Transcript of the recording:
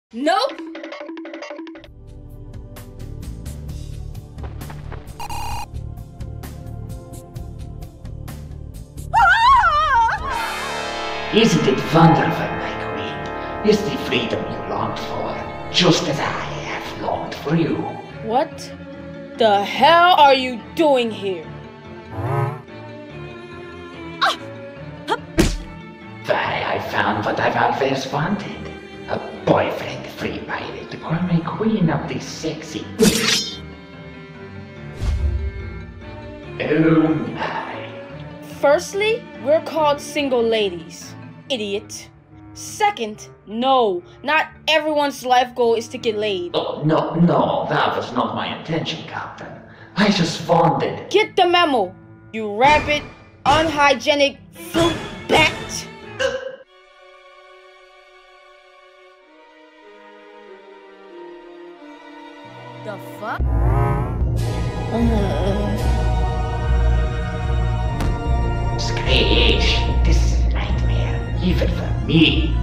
Nope. Isn't it wonderful, my queen? Is the freedom you longed for, just as I have longed for you? What the hell are you doing here? Why, I found what I've always wanted. A boyfriend free pirate or my queen of the sexy... Oh my. Firstly, we're called single ladies. Idiot. Second, no, not everyone's life goal is to get laid. Oh, no, that was not my intention, Captain. I just wanted... Get the memo, you rabid, unhygienic fruit bat! The fuck? Screech, this is a nightmare, even for me.